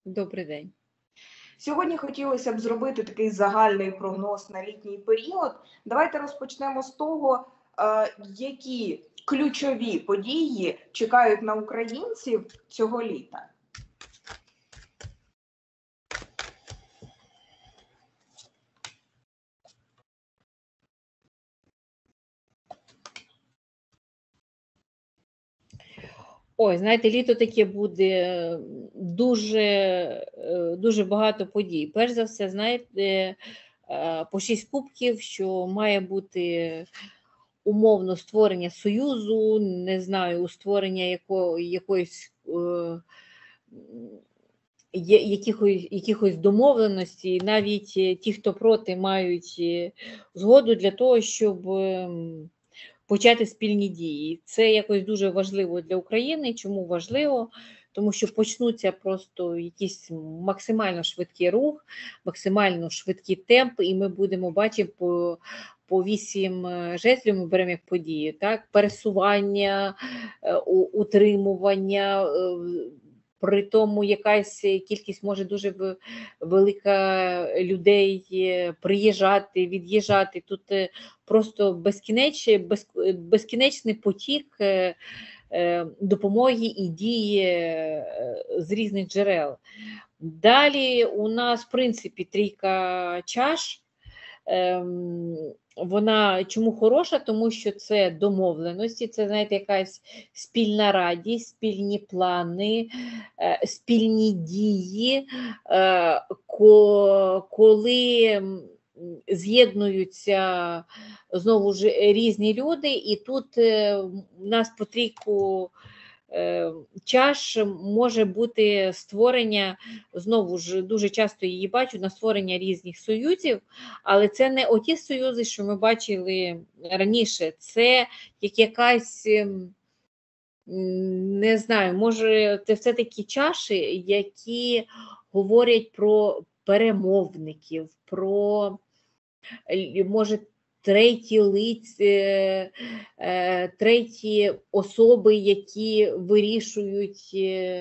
Добрий день. Сьогодні хотілося б зробити такий загальний прогноз на літній період. Давайте розпочнемо з того, які ключові події чекають на українців цього літа. Ой, знаєте, літо таке буде дуже багато подій. Перш за все, знаєте, по 6 кубків, що має бути умовно створення союзу, не знаю, створення якихось домовленостей, навіть ті, хто проти, мають згоду для того, щоб почати спільні дії. Це якось дуже важливо для України. Чому важливо? Тому що почнуться просто якийсь максимально швидкий рух, максимально швидкий темп, і ми будемо бачити по 8 жезлів, ми беремо як події, так? Пересування, утримування, при тому якась кількість може дуже велика людей приїжджати, від'їжджати. Тут просто безкінечний потік допомоги і дії з різних джерел. Далі у нас, в принципі, трійка чаш. Вона чому хороша? Тому що це домовленості, це, знаєте, якась спільна радість, спільні плани, спільні дії, коли з'єднуються знову ж різні люди, і тут у нас по трійку чаш може бути створення, знову ж дуже часто її бачу, на створення різних союзів, але це не оті союзи, що ми бачили раніше, це як якась, не знаю, може це все-таки чаші, які говорять про перемовників, про, може, треті особи, які вирішують,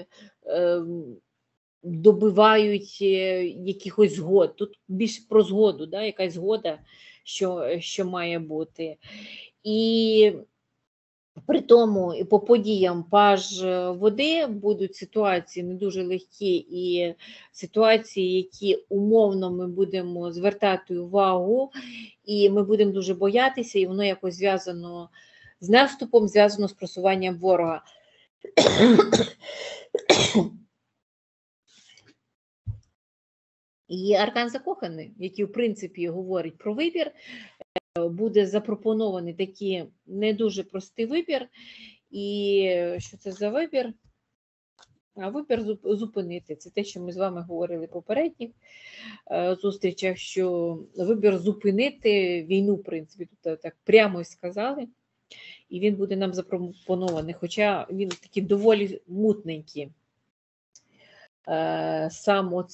добивають якихось згод. Тут більше про згоду, да? Якась згода, що має бути. І при тому і по подіям паж води будуть ситуації не дуже легкі, і ситуації, які умовно ми будемо звертати увагу, і ми будемо дуже боятися, і воно якось зв'язано з наступом, зв'язано з просуванням ворога. І аркан закоханий, який в принципі говорить про вибір, буде запропонований такий не дуже простий вибір. І що це за вибір? А вибір зупинити. Це те, що ми з вами говорили в попередніх зустрічах, що вибір зупинити війну, в принципі, тут так прямо і сказали. І він буде нам запропонований, хоча він такий доволі мутненький. Сам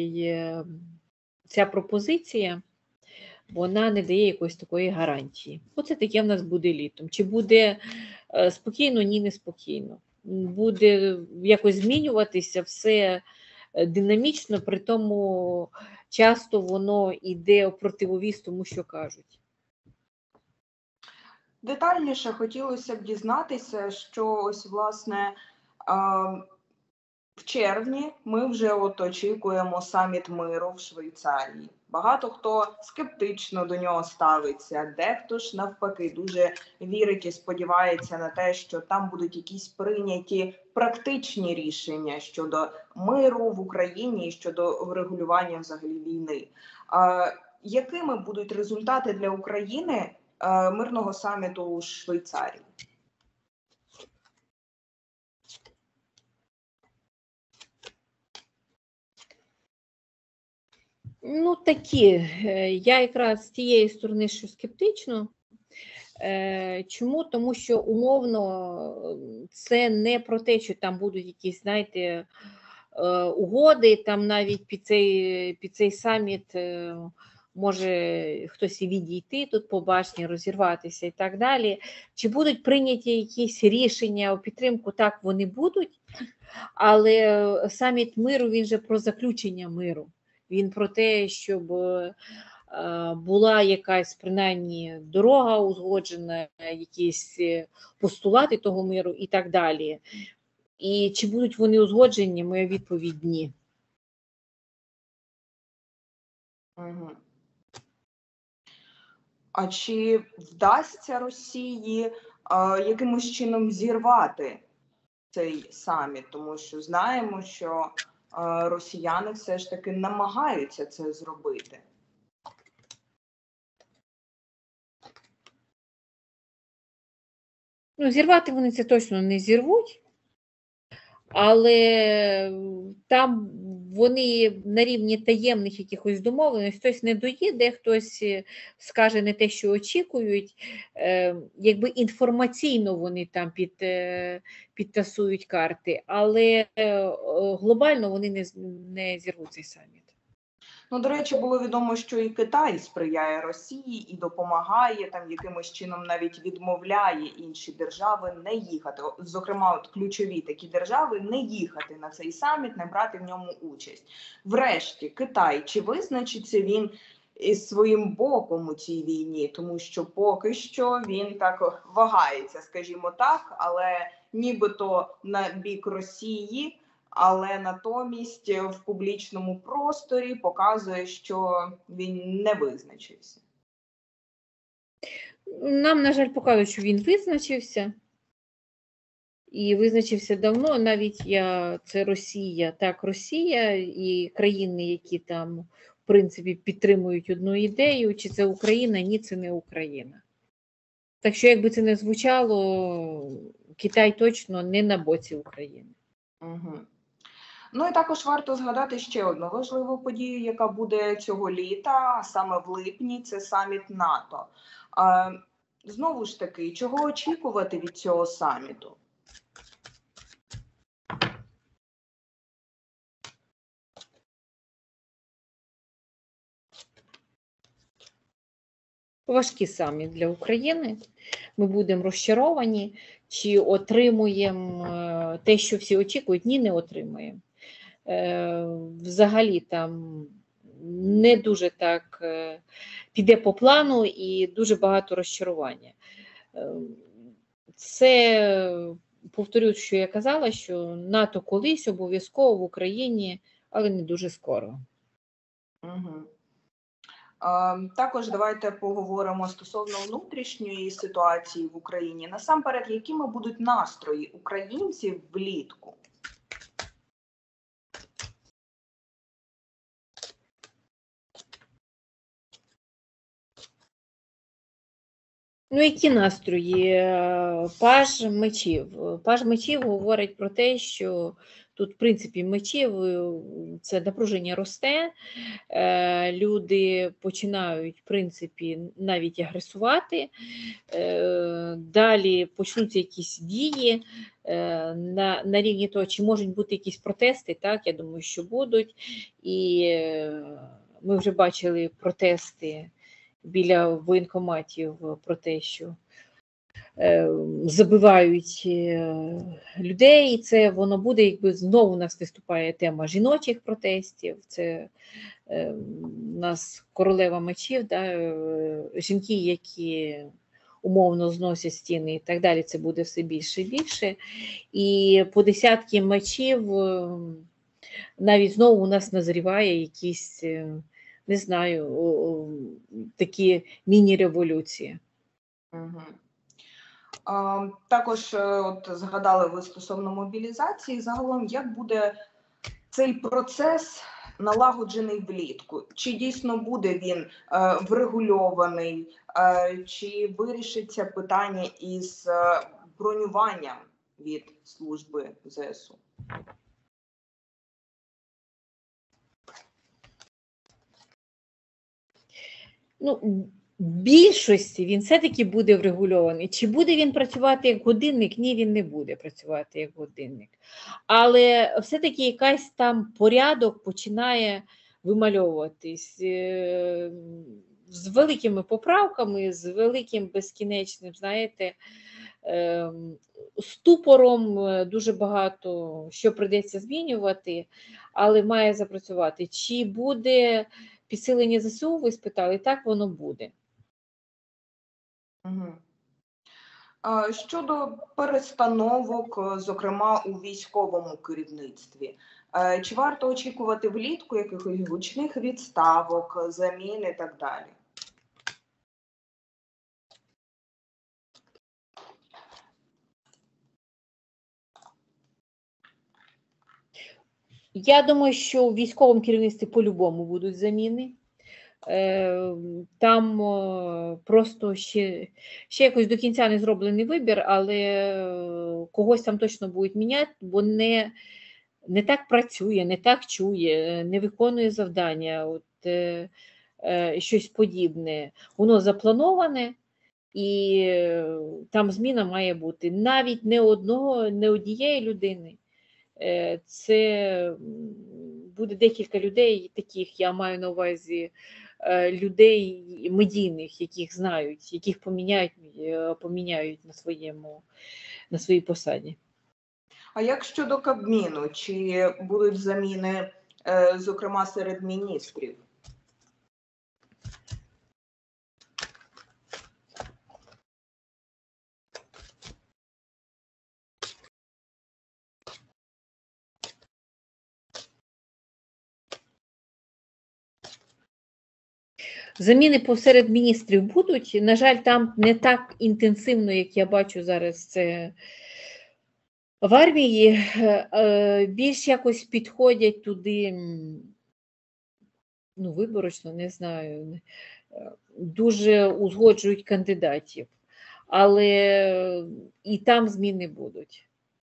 ця пропозиція, вона не дає якоїсь такої гарантії. Оце таке в нас буде літом. Чи буде спокійно? Ні, не спокійно. Буде якось змінюватися все динамічно, при тому часто воно йде у противовіз тому, що кажуть. Детальніше хотілося б дізнатися, що ось, власне, в червні ми вже очікуємо саміт миру в Швейцарії. Багато хто скептично до нього ставиться, дехто ж навпаки дуже вірить і сподівається на те, що там будуть якісь прийняті практичні рішення щодо миру в Україні і щодо врегулювання взагалі війни. Якими будуть результати для України мирного саміту у Швейцарії? Ну, такі. Я якраз з тієї сторони, що скептично. Чому? Тому що умовно це не про те, що там будуть якісь, знаєте, угоди, там навіть під цей саміт може хтось і відійти тут по башні, розірватися і так далі. Чи будуть прийняті якісь рішення у підтримку? Так, вони будуть, Але саміт миру, він же про заключення миру. Він про те, щоб була якась, принаймні, дорога узгоджена, якісь постулати того миру і так далі. І чи будуть вони узгоджені, моя відповідь – ні. Угу. А чи вдасться Росії якимось чином зірвати цей саміт? Тому що знаємо, що росіяни все ж таки намагаються це зробити. Ну, зірвати вони це точно не зірвуть, але там вони на рівні таємних якихось домовленостей, хтось не доїде, хтось скаже не те, що очікують, якби інформаційно вони там підтасують карти, але глобально вони не зірвуть цей саміт. Ну, до речі, було відомо, що і Китай сприяє Росії і допомагає, там якимось чином навіть відмовляє інші держави не їхати. Зокрема, от ключові такі держави не їхати на цей саміт, не брати в ньому участь. Врешті, Китай, чи визначиться він із своїм боком у цій війні? Тому що поки що він так вагається, скажімо так, але нібито на бік Росії, але натомість в публічному просторі показує, що він не визначився. Нам, на жаль, показують, що він визначився. І визначився давно, навіть це Росія, так, Росія і країни, які там, в принципі, підтримують одну ідею, чи це Україна, ні, це не Україна. Так що, якби це не звучало, Китай точно не на боці України. Угу. Ну і також варто згадати ще одну важливу подію, яка буде цього літа, а саме в липні, це саміт НАТО. Знову ж таки, чого очікувати від цього саміту? Важкий саміт для України. Ми будемо розчаровані, чи отримуємо те, що всі очікують. Ні, не отримаємо. Взагалі там не дуже так піде по плану і дуже багато розчарування. Це, повторюю, що я казала, що НАТО колись обов'язково в Україні, але не дуже скоро. Угу. Також давайте поговоримо стосовно внутрішньої ситуації в Україні. Насамперед, якими будуть настрої українців влітку? Ну, які настрої? Паж мечів. Паж мечів говорить про те, що тут, в принципі, мечів, це напруження росте, люди починають, в принципі, навіть агресувати, далі почнуться якісь дії на рівні того, чи можуть бути якісь протести, так, я думаю, що будуть, і ми вже бачили протести біля воєнкоматів про те, що забивають людей, і це воно буде, якби знову у нас виступає тема жіночих протестів, це у нас королева мечів, да, жінки, які умовно зносять стіни і так далі, це буде все більше і більше. І по десятки мечів навіть знову у нас назріває якісь, не знаю, такі міні-революції. Угу. Також от згадали ви стосовно мобілізації. Загалом, як буде цей процес налагоджений влітку? Чи дійсно буде він врегульований? Чи вирішиться питання із бронюванням від служби ЗСУ? Ну, в більшості він все-таки буде врегульований. Чи буде він працювати як годинник? Ні, він не буде працювати як годинник. Але все-таки якийсь там порядок починає вимальовуватись з великими поправками, з великим безкінечним, знаєте, ступором, дуже багато що прийдеться змінювати, але має запрацювати. Чи буде підсилення ЗСУ, ви спитали, так воно буде. Угу. Щодо перестановок, зокрема у військовому керівництві, чи варто очікувати влітку якихось гучних відставок, замін і так далі? Я думаю, що у військовому керівництві по-любому будуть заміни. Там просто ще якось до кінця не зроблений вибір, але когось там точно будуть міняти, бо не так працює, не так чує, не виконує завдання, от, щось подібне. Воно заплановане, і там зміна має бути. Навіть не однієї людини. Це буде декілька людей, таких, я маю на увазі, людей медійних, яких знають, яких поміняють на своїй посаді. А як щодо Кабміну, чи будуть заміни, зокрема, серед міністрів? Заміни посеред міністрів будуть. На жаль, там не так інтенсивно, як я бачу зараз це в армії. Більш якось підходять туди, виборочно, не знаю, дуже узгоджують кандидатів. Але і там зміни будуть.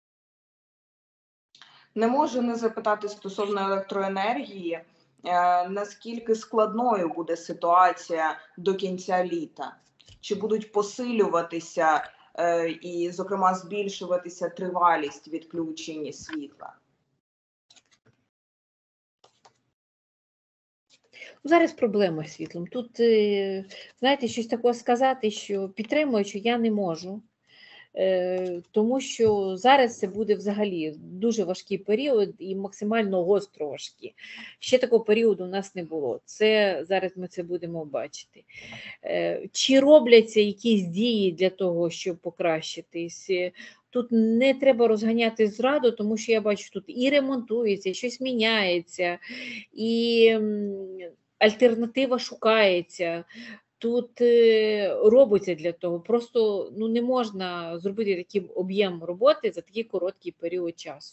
Не можу не запитати стосовно електроенергії. Наскільки складною буде ситуація до кінця літа? Чи будуть посилюватися і, зокрема, збільшуватися тривалість відключення світла? Зараз проблема з світлом. Тут, знаєте, щось таке сказати, що підтримуючи, я не можу. Тому що зараз це буде взагалі дуже важкий період і максимально гостро важкий. Ще такого періоду у нас не було. Зараз ми це будемо бачити. Чи робляться якісь дії для того, щоб покращитись? Тут не треба розганяти зраду, тому що я бачу, тут і ремонтується, і щось міняється, і альтернатива шукається. Тут робиться для того, просто не можна зробити такий об'єм роботи за такий короткий період часу.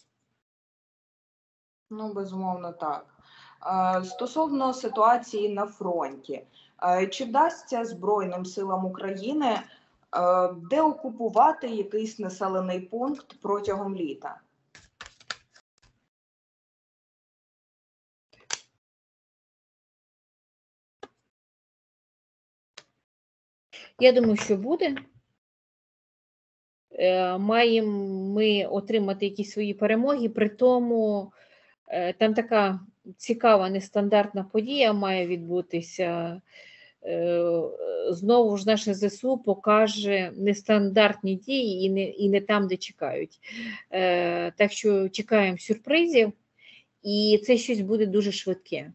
Безумовно, так. Стосовно ситуації на фронті, чи вдасться Збройним силам України деокупувати якийсь населений пункт протягом літа? Я думаю, що буде. Маємо ми отримати якісь свої перемоги, при тому там така цікава, нестандартна подія має відбутися. Знову ж наше ЗСУ покаже нестандартні дії і не там, де чекають. Так що чекаємо сюрпризів, і це щось буде дуже швидке.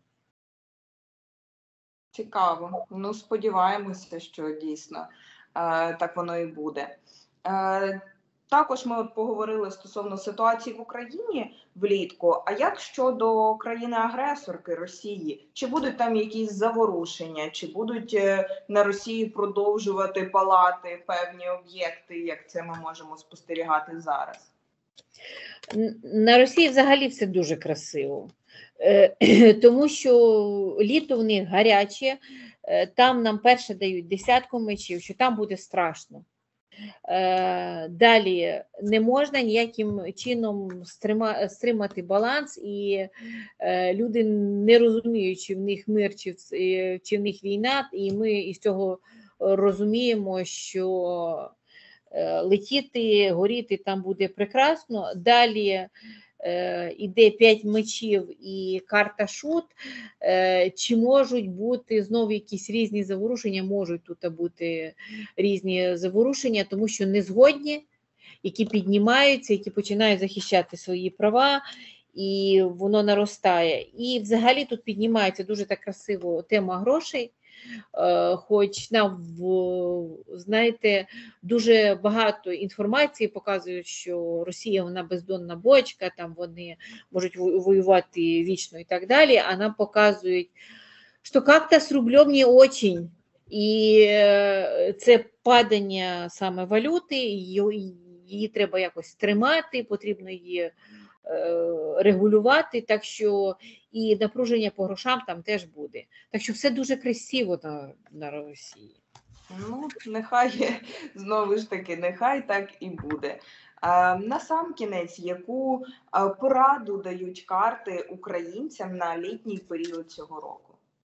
Цікаво. Сподіваємося, що дійсно так воно і буде. Також ми поговорили стосовно ситуації в Україні влітку. А як щодо країни-агресорки Росії? Чи будуть там якісь заворушення? Чи будуть на Росії продовжувати палати певні об'єкти, як це ми можемо спостерігати зараз? На Росії взагалі все дуже красиво. Тому що літо в них гаряче, там нам перше дають 10 мечів, що там буде страшно. Далі не можна ніяким чином стримати баланс, і люди не розуміють, чи в них мир, чи в них війна, і ми із цього розуміємо, що летіти, горіти там буде прекрасно. Далі іде 5 мечів і карта шут, чи можуть бути знову якісь різні заворушення, можуть тут бути різні заворушення, тому що незгодні, які піднімаються, які починають захищати свої права, і воно наростає. І взагалі тут піднімається дуже так красиво тема грошей, хоч нам, знаєте, дуже багато інформації показують, що Росія, вона бездонна бочка, там вони можуть воювати вічно і так далі, а нам показують, що як-то з рублем не очень. І це падання саме валюти, її треба якось тримати, потрібно її регулювати, так що і напруження по грошам там теж буде. Так що все дуже красиво на Росії. Ну, нехай, знову ж таки, нехай так і буде. Насамкінець, яку пораду дають карти українцям на літній період цього року?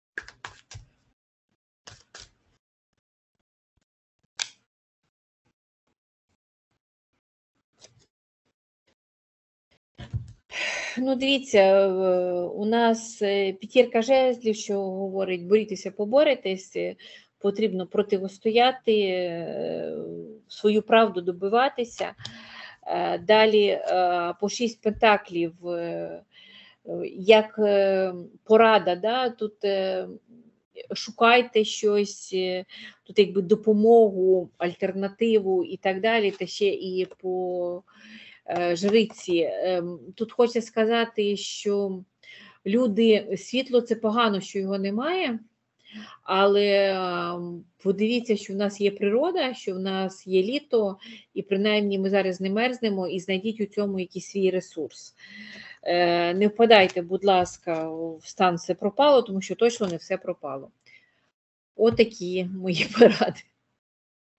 Ну, дивіться, у нас п'ятірка жезлів, що говорить, борітеся, поборитесь, потрібно противостояти, свою правду добиватися. Далі по 6 пентаклів, як порада, да, тут шукайте щось, тут якби допомогу, альтернативу і так далі, та ще і по жриці. Тут хочеться сказати, що люди, світло це погано, що його немає, але подивіться, що в нас є природа, що в нас є літо, і принаймні ми зараз не мерзнемо, і знайдіть у цьому якийсь свій ресурс. Не впадайте, будь ласка, в стан все пропало, тому що точно не все пропало. Отакі мої поради.